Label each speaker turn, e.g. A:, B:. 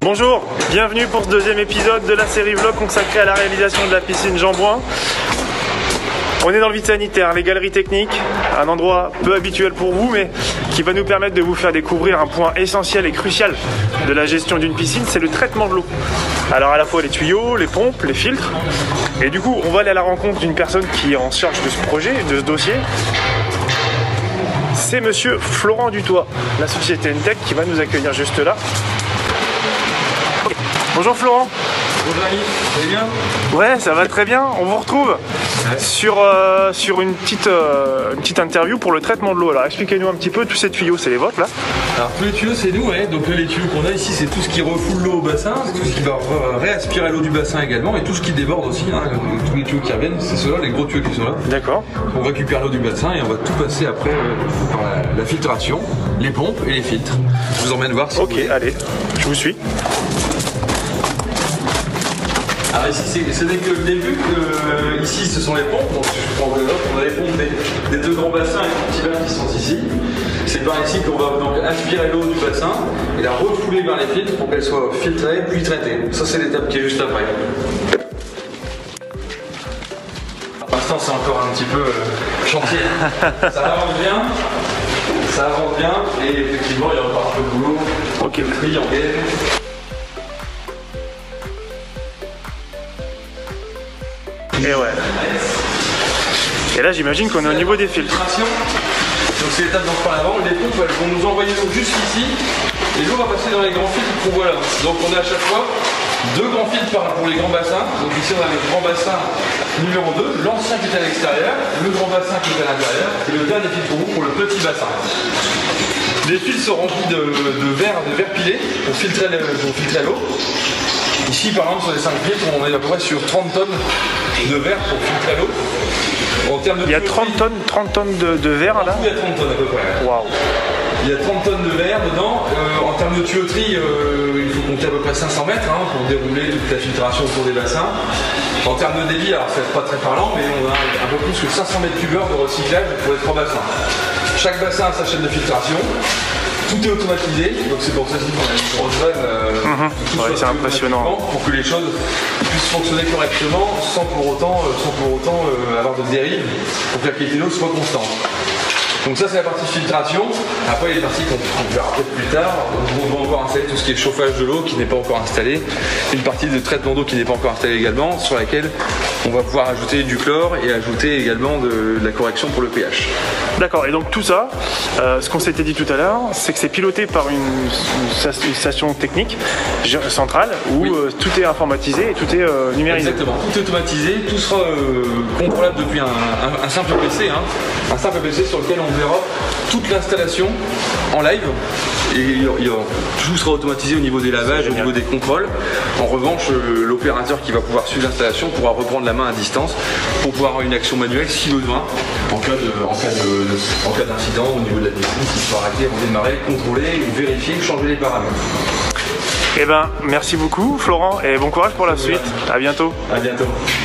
A: Bonjour, bienvenue pour ce deuxième épisode de la série vlog consacrée à la réalisation de la piscine Jean Bouin. On est dans le vide sanitaire, les galeries techniques, un endroit peu habituel pour vous, mais qui va nous permettre de vous faire découvrir un point essentiel et crucial de la gestion d'une piscine, c'est le traitement de l'eau. Alors à la fois les tuyaux, les pompes, les filtres, et du coup on va aller à la rencontre d'une personne qui est en charge de ce projet, de ce dossier. C'est monsieur Florent Dutoit, la société Entech qui va nous accueillir juste là. Bonjour Florent.
B: Bonjour Ali, vous allez bien?
A: Ouais, ça va très bien. On vous retrouve sur une petite interview pour le traitement de l'eau. Alors expliquez-nous un petit peu, tous ces tuyaux, c'est les vôtres là?
B: Alors tous les tuyaux c'est nous, ouais. Donc les tuyaux qu'on a ici c'est tout ce qui refoule l'eau au bassin, c'est tout ce qui va réaspirer l'eau du bassin également et tout ce qui déborde aussi, hein. Tous les tuyaux qui reviennent, c'est ceux-là, les gros tuyaux qui sont là. D'accord. On récupère l'eau du bassin et on va tout passer après par la filtration, les pompes et les filtres. Je vous emmène voir si
A: Ok, allez, je vous suis.
B: Alors ici ce n'est que le début, ici ce sont les pompes, donc je prends le on a les pompes des deux grands bassins et les petits verres qui sont ici. C'est par ici qu'on va donc aspirer l'eau du bassin et la refouler vers les filtres pour qu'elle soit filtrée puis traitée. Ça c'est l'étape qui est juste après. Pour l'instant c'est encore un petit peu chantier. Ça avance bien et effectivement il y a encore un peu de boulot.
A: Ok.
B: Le tri en gaine.
A: Et ouais. Et là j'imagine qu'on est au niveau des filtres.
B: Donc c'est l'étape dont je parlais avant, les pompes elles vont nous envoyer l'eau jusqu'ici et l'eau va passer dans les grands filtres qu'on voit là. Donc on a à chaque fois deux grands filtres pour les grands bassins. Donc ici on a le grand bassin numéro 2, l'ancien qui est à l'extérieur, le grand bassin qui est à l'intérieur et le dernier filtre pour le petit bassin. Les filtres sont remplis de verre pilé pour filtrer l'eau. Ici par exemple sur les 5 filtres on est à peu près sur 30 tonnes de verre pour filtrer l'eau.
A: Il y a 30 tonnes de verre là?
B: Il y a 30 tonnes à peu près.
A: Waouh.
B: Il y a 30 tonnes de verre dedans. En termes de tuyauterie, il faut compter à peu près 500 mètres pour dérouler toute la filtration autour des bassins. En termes de débit, alors c'est pas très parlant, mais on a un peu plus que 500 mètres cubeurs de recyclage pour les 3 bassins. Chaque bassin a sa chaîne de filtration. Tout est automatisé, donc c'est pour ça qu'on a une grosse vanne.
A: Ouais, c'est impressionnant.
B: Pour que les choses puissent fonctionner correctement sans pour autant avoir de dérive, pour que la qualité de l'eau soit constante. Donc ça c'est la partie filtration. Après il y a des parties qu'on verra peut-être plus tard. On va encore installer tout ce qui est chauffage de l'eau qui n'est pas encore installé. Une partie de traitement d'eau qui n'est pas encore installée également, sur laquelle on va pouvoir ajouter du chlore et ajouter également de la correction pour le pH.
A: D'accord, et donc tout ça, ce qu'on s'était dit tout à l'heure, c'est que c'est piloté par une station technique centrale où oui. Tout est informatisé et tout est numérisé.
B: Exactement, tout est automatisé, tout sera contrôlable depuis un simple PC, un simple PC sur lequel on verra toute l'installation en live. Et tout sera automatisé au niveau des lavages, au niveau des contrôles. En revanche, l'opérateur qui va pouvoir suivre l'installation pourra reprendre la main à distance pour pouvoir avoir une action manuelle si besoin, en cas d'incident au niveau de la piscine, qui sera arrêté, redémarrer, contrôler, ou vérifier, changer les paramètres.
A: Eh ben, merci beaucoup Florent et bon courage pour la suite. À bientôt.
B: À bientôt.